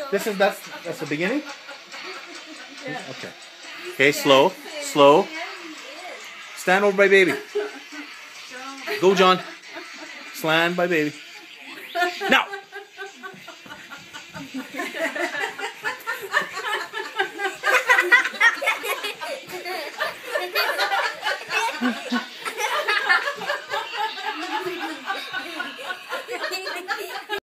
That's the beginning? Okay. Okay, slow. Slow. Stand over by baby. Go, John. Stand by baby. Now!